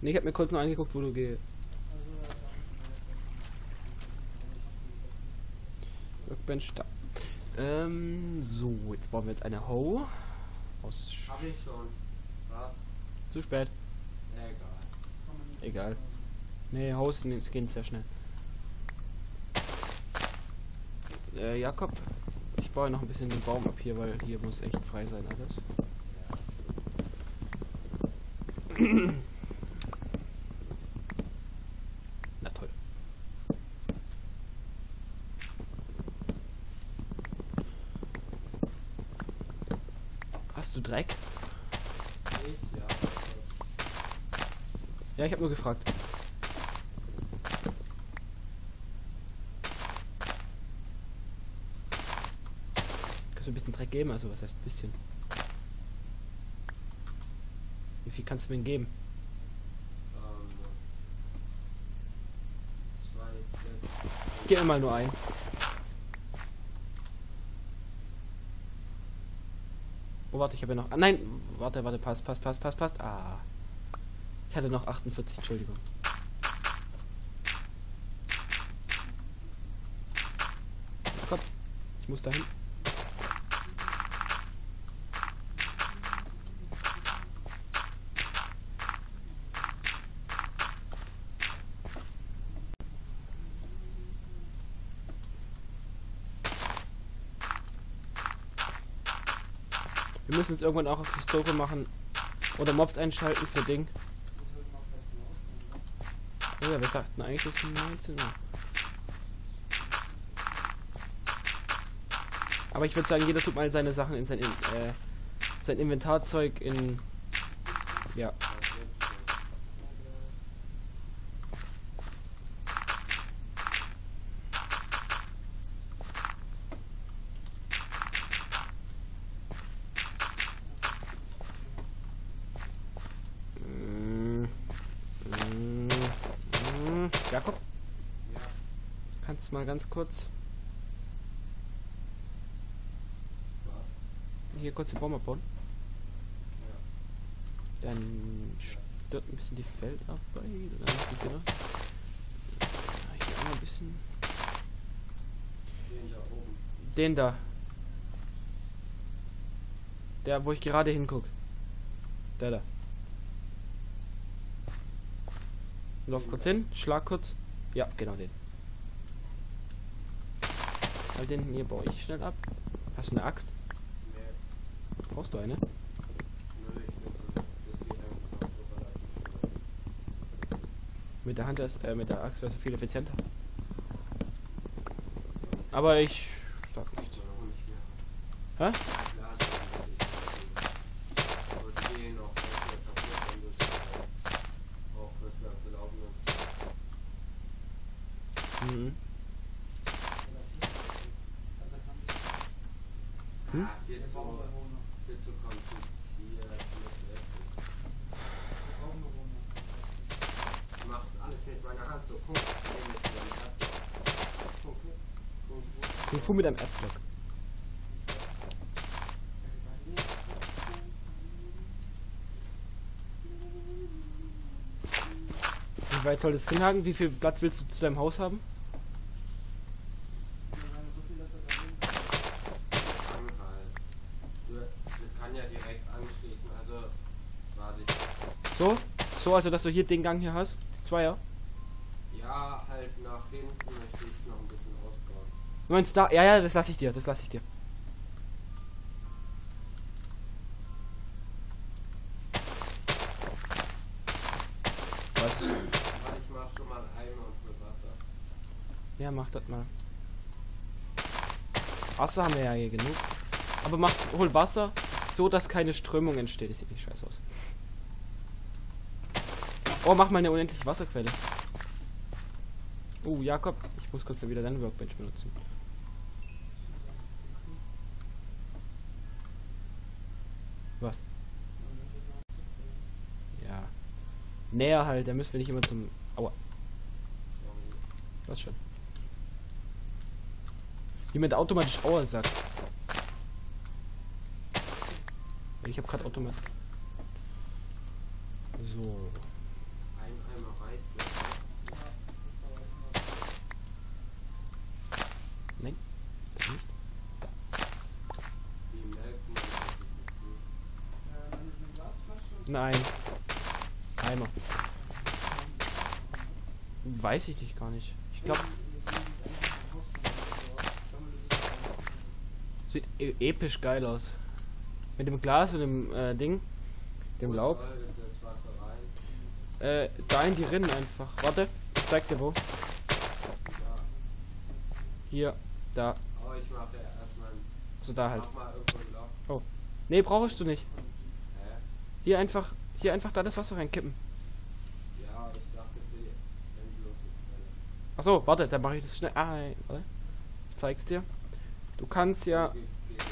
Ne, ich hab mir kurz nur angeguckt, wo du gehst. Workbench da. So, jetzt bauen wir jetzt eine Hoe. Aus. Hab ich schon. Was? Zu spät. Egal. Egal. Ne, Hoes gehen sehr schnell. Jakob, ich baue noch ein bisschen den Baum ab hier, weil hier muss echt frei sein alles. Na toll. Hast du Dreck? Ich, ja. Ja, ich habe nur gefragt. Kannst du ein bisschen Dreck geben? Also was heißt ein bisschen? Wie viel kannst du mir geben? 2, 6. Gib mir mal nur ein. Oh, warte, ich habe ja noch. Ah, nein! Warte, passt. Ah. Ich hatte noch 48, Entschuldigung. Komm, ich muss dahin. Wir müssen es irgendwann auch auf die Suche machen. Oder Mobs einschalten für Ding. Oh ja, wir sagten eigentlich, es sind 19 Uhr. Aber ich würde sagen, jeder tut mal seine Sachen in sein Inventarzeug in. Ja. Jakob? Ja. Kannst du mal ganz kurz hier kurz den Baum abbauen? Ja. Dann stört ein bisschen die Feldarbeit. Oder nicht, genau. Ich will einmal ein bisschen. Den da oben. Den da. Der, wo ich gerade hinguck. Der da. Lauf kurz hin, schlag kurz. Ja, genau den. Weil den hier baue ich schnell ab. Hast du eine Axt? Nee. Brauchst du eine? Nö, ich nehme so. Das geht einfach so relativ schnell. Mit der Hand ist, mit der Axt wärst du viel effizienter. Aber ich sag nichts. Warum nicht mehr? Hä? Klar, das ist nicht. Aber die gehen auch sehr kaputt, wenn du es auch fürs ganze Laufen nutzt. Mhm. Hm? Ah, viel zu kompliziert. Du machst alles mit meiner Hand so. Kung Fu mit einem Erdblock. Wie weit soll das hinhaken? Wie viel Platz willst du zu deinem Haus haben? Das kann ja direkt anschließen, also warte ich. So? So, also dass du hier den Gang hier hast? Die Zweier? Ja, halt nach hinten möchte ich noch ein bisschen ausbauen. Du meinst da? Ja, das lasse ich dir, das lasse ich dir. Was? Ich mach schon mal Eimer und für Wasser. Ja, mach das mal. Wasser haben wir ja hier genug. Aber hol Wasser, so dass keine Strömung entsteht. Das sieht nicht scheiße aus. Oh, mach mal eine unendliche Wasserquelle. Oh, Jakob, ich muss kurz wieder deine Workbench benutzen. Was? Ja. Näher halt, da müssen wir nicht immer zum. Aua. Was schon? Jemand automatisch Aua sagt. Ich habe gerade automatisch. So. Nein. Eimer. Weiß ich dich gar nicht. Ich glaube, sieht episch geil aus. Mit dem Glas und dem Ding. Dem Laub. Da in die Rinnen einfach. Warte, ich zeig dir wo. Hier, da. Aber ich mache erstmal. So da halt. Mach mal irgendwo ein Loch. Oh. Nee, brauchst du nicht. Hä? Hier einfach da das Wasser reinkippen. Ja, ich dachte für die endlose Quelle. Achso, warte, dann mache ich das schnell. Warte. Ich zeig's dir. Du kannst ja. Okay, okay.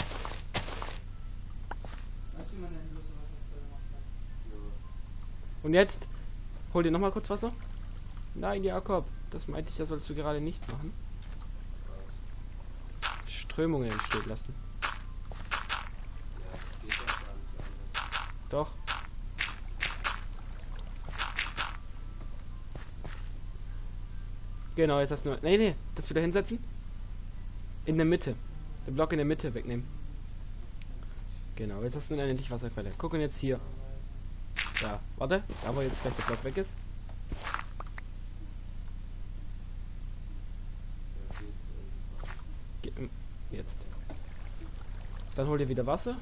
Weißt du, wie man eine endlose Wasserquelle macht? Ja. Und jetzt hol dir nochmal kurz Wasser. Nein, Jakob, das meinte ich, das sollst du gerade nicht machen. Strömungen entstehen lassen. Ja, das geht ja gar nicht anders. Doch. Genau, jetzt hast du. Nee, das wieder hinsetzen. In der Mitte. Den Block in der Mitte wegnehmen. Genau, jetzt hast du eine endlich Wasserquelle. Gucken jetzt hier. Da, warte, da wo jetzt vielleicht der Block weg ist. Ja, geht irgendwann. Jetzt. Dann hol dir wieder Wasser.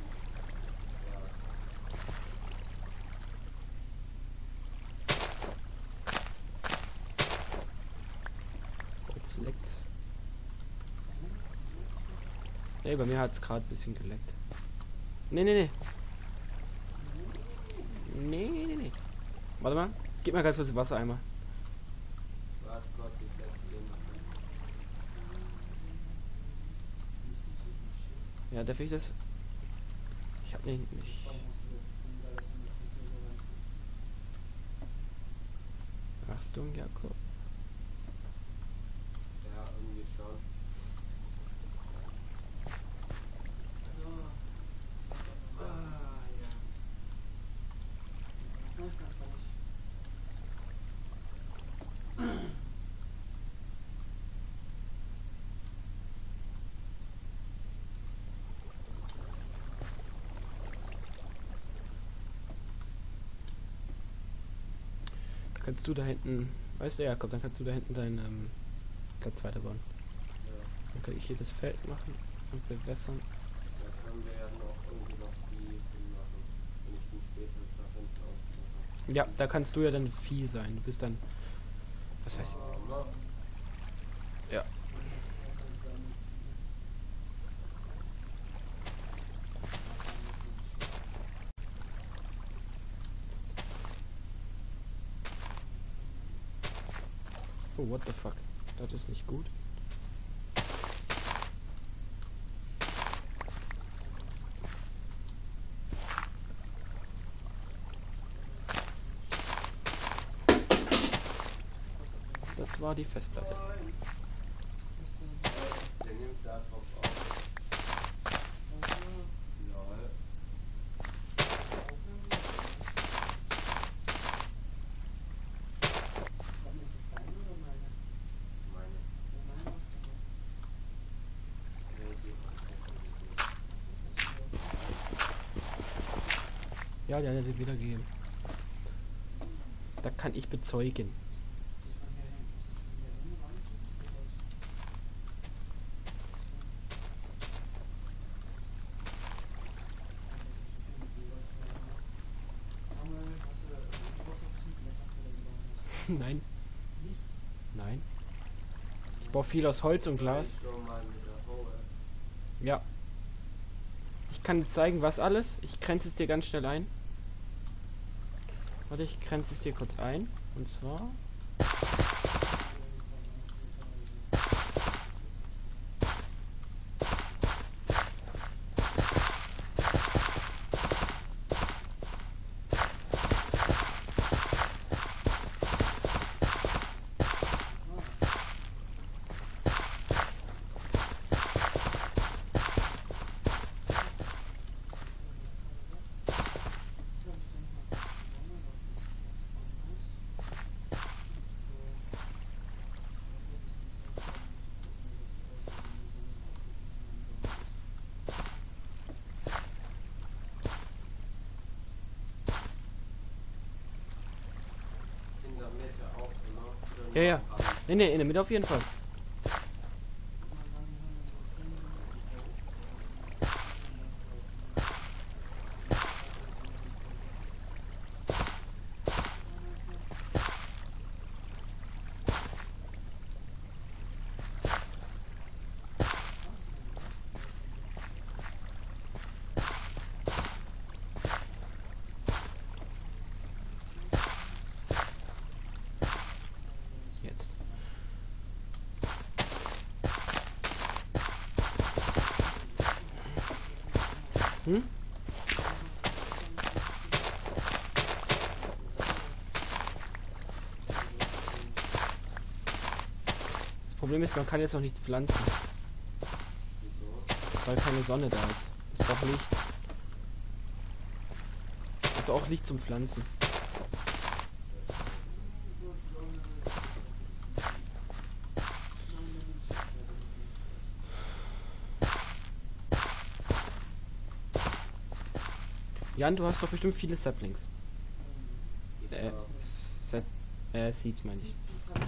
Jetzt leckt. Nee, bei mir hat es gerade ein bisschen geleckt. Nee. Nee. Warte mal. Gib mir ganz kurz Wasser einmal. Warte Gott, ich lasse den machen. Ja, darf ich das? Ich hab nicht. Warum musst du das denn da in der Kultur so rein? Achtung, Jakob. Ja, irgendwie schon. So. Ja. Das läuft ganz fertig. Kannst du da hinten. Weißt du, Jakob, dann kannst du da hinten deinen Platz weiterbauen. Ja. Dann kann ich hier das Feld machen und bewässern. Da können wir ja noch irgendwie noch die hinmachen. Wenn ich den später nach hinten aufmache. Ja, da kannst du ja dann Vieh sein. Du bist dann. Was weiß ich. Ja. Oh, what the fuck? Das ist nicht gut. Das war die Festplatte. Der nimmt da drauf auf. Lol. Ist es deine oder meine? Meine. Meine hast du noch. Nee, die Ja, der hat den wiedergegeben. Da kann ich bezeugen. Nein. Nein. Ich baue viel aus Holz und Glas. schon mal mit der Haue. Ja. Ich kann dir zeigen, was alles. Ich grenze es dir ganz schnell ein. Warte, ich grenze es dir kurz ein. Und zwar. Ja, ja. Nee, in der Mitte auf jeden Fall. Jetzt. Hm? Das Problem ist, man kann jetzt noch nichts pflanzen, weil keine Sonne da ist. Es braucht Licht. Also auch Licht zum Pflanzen. Jan, du hast doch bestimmt viele Saplings. Seeds meine ich.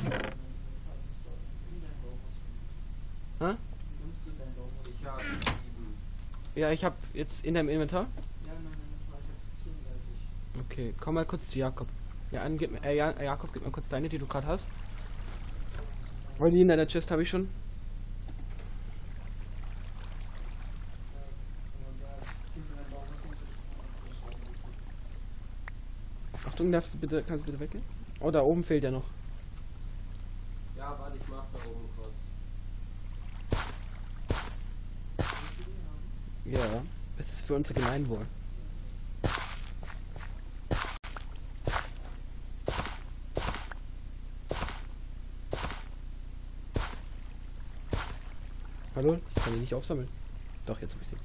Hä? Ich habe 7. Ja, ich habe jetzt in deinem Inventar. Ja, nein, ich habe 34. Okay, komm mal kurz zu Jakob. Ja, Jakob, gib mir kurz deine, die du gerade hast. Weil die in deiner Chest habe ich schon. Achtung, kannst du bitte weggehen? Oh, da oben fehlt ja noch. Ja, warte, ich mach da oben kurz. Ja, es ist für unser Gemeinwohl. Hallo? Ich kann die nicht aufsammeln. Doch, jetzt habe ich sie.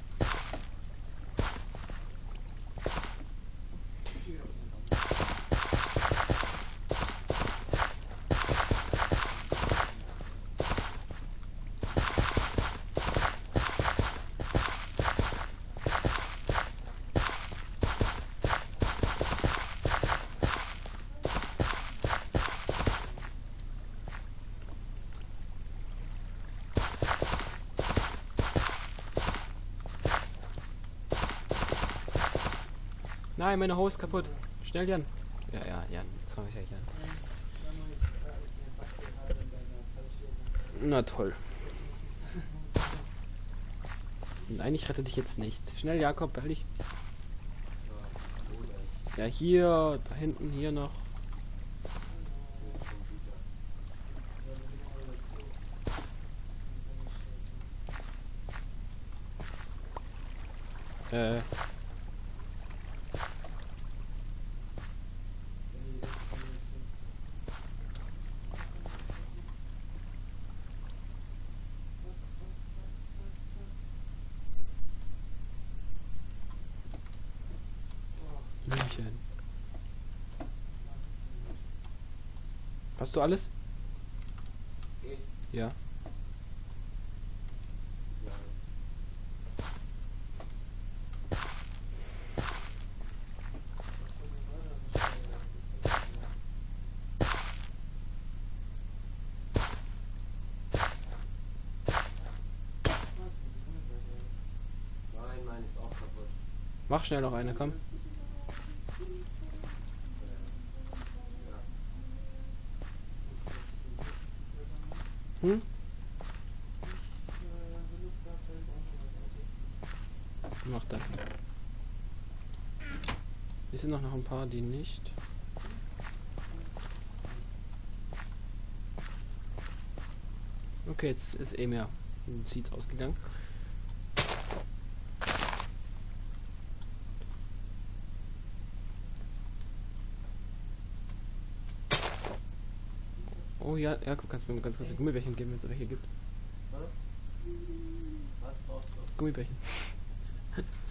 Nein, meine Hose ist kaputt. Schnell, Jan. Ja, Jan. Sag ich ja, Jan. Na toll. Nein, ich rette dich jetzt nicht. Schnell, Jakob, beeil dich. Ja, hier, da hinten, hier noch. München. Hast du alles? Ich? Ja. Ja. Nein, meine ist auch kaputt. Mach schnell noch eine, komm. Hm? Mach dann. Hier sind noch ein paar, die nicht. Okay, jetzt ist eh mehr Seeds ausgegangen. Oh ja, Jakob, kannst du mir ganz kurz ein Gummibärchen geben, wenn es welche gibt? Was brauchst du? Gummibärchen.